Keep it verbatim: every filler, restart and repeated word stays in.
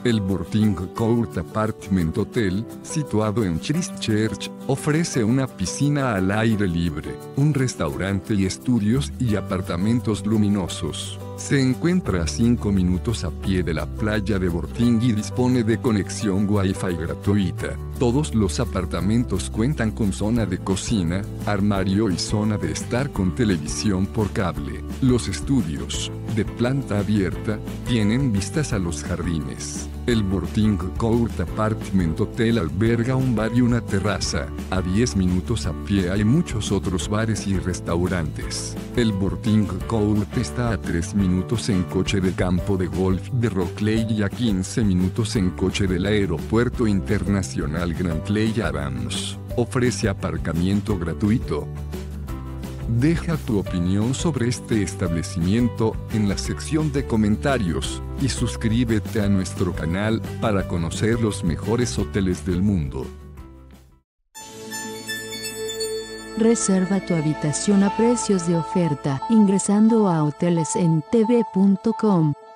El Bourting Court Apartment Hotel, situado en Christchurch, ofrece una piscina al aire libre, un restaurante y estudios y apartamentos luminosos. Se encuentra a cinco minutos a pie de la playa de Bourting y dispone de conexión Wi-Fi gratuita. Todos los apartamentos cuentan con zona de cocina, armario y zona de estar con televisión por cable. Los estudios, de planta abierta, tienen vistas a los jardines. El Bourting Court Apartment Hotel alberga un bar y una terraza. A diez minutos a pie hay muchos otros bares y restaurantes. El Bourting Court está a tres minutos en coche del campo de golf de Rockley y a quince minutos en coche del Aeropuerto Internacional Grantley Adams. Ofrece aparcamiento gratuito. Deja tu opinión sobre este establecimiento en la sección de comentarios y suscríbete a nuestro canal para conocer los mejores hoteles del mundo. Reserva tu habitación a precios de oferta ingresando a hoteles en t v punto com.